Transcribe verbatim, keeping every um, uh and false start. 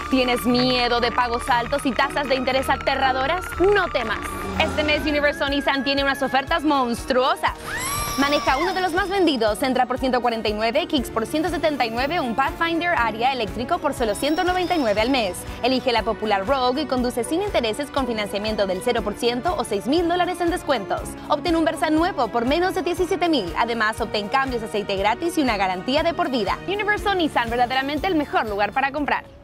¿Tienes miedo de pagos altos y tasas de interés aterradoras? No temas. Este mes Universal Nissan tiene unas ofertas monstruosas. Maneja uno de los más vendidos, Sentra por ciento cuarenta y nueve, Kicks por ciento setenta y nueve, un Pathfinder Aria eléctrico por solo ciento noventa y nueve al mes. Elige la popular Rogue y conduce sin intereses con financiamiento del cero por ciento o seis mil dólares en descuentos. Obtén un Versa nuevo por menos de diecisiete mil. Además, obtén cambios de aceite gratis y una garantía de por vida. Universal Nissan, verdaderamente el mejor lugar para comprar.